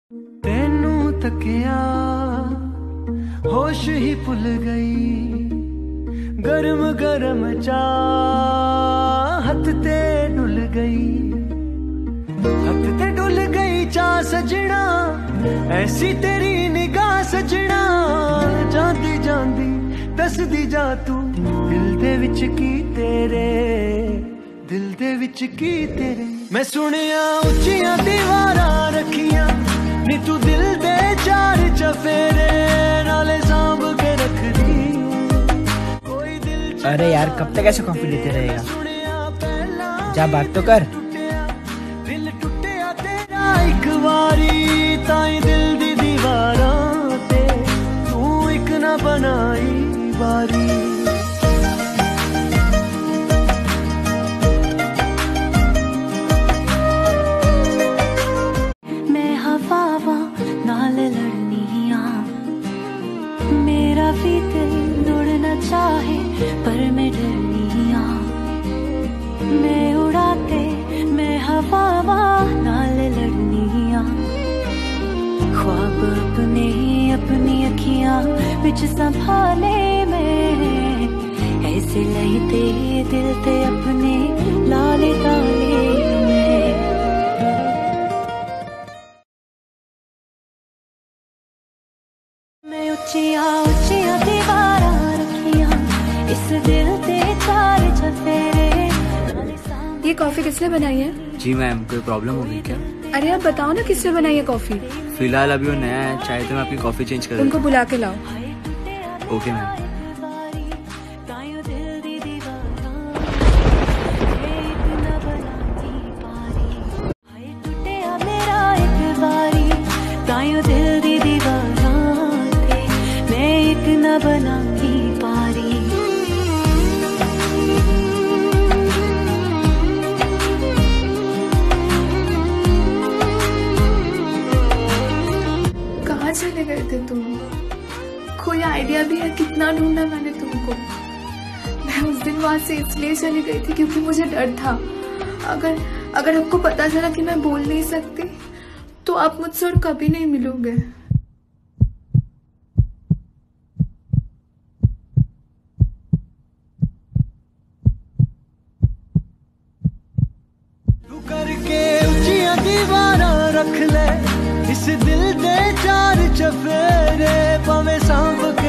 तेनू तकिया होश ही भुल गई, गरम गरम चाह हथ ते डुल गई, हथ ते डुल गई चाह सजना, ऐसी तेरी निगाह सजना, जांदी जांदी दसदी जा तू दिल दे विच की तेरे, दिल दे विच की तेरे। मैं सुनिया उच्चियां दीवारां रखियां नी तू दिल दे चार चफेरे, नाले सांभ के रख दी कोई दिल। अरे यार कब तक ऐसे कॉफी देते रहेगा, जा बात तो कर। दिल टुटिया तेरा एक वारी, ताई दिल दी दीवारां ते तू एक ना बनाई बारी। नाल लड़निया मेरा भी दिल उड़ना चाहे पर मैं डरनिया, मैं उड़ाते मैं हवावा नाल लड़निया, ख्वाब अपने अपनी अखियां बिच संभाले मैं, ऐसे लहते दिल ते अपने लाले ताले में। मैं उच्चिया उच्चिया दीवारां रखियां इस दिल ते चार चफेरे। ये कॉफी किसने बनाई है? जी मैम, कोई प्रॉब्लम हो गई क्या? अरे आप बताओ ना किसने बनाई है कॉफी? फिलहाल अभी वो नया है, चाहे तो मैं आपकी कॉफी चेंज कर। उनको बुला के लाओ। Okay ma'am. बनाई पारी कहाँ चले गए थे तुम? कोई आइडिया भी है कितना ढूंढा मैंने तुमको? मैं उस दिन वहां से इसलिए चली गई थी क्योंकि मुझे डर था, अगर आपको पता चला कि मैं बोल नहीं सकती तो आप मुझसे और कभी नहीं मिलोगे। करके उच्चियां दीवारां रख ले इस दिल दे चार चफेरे, भावें सांभ के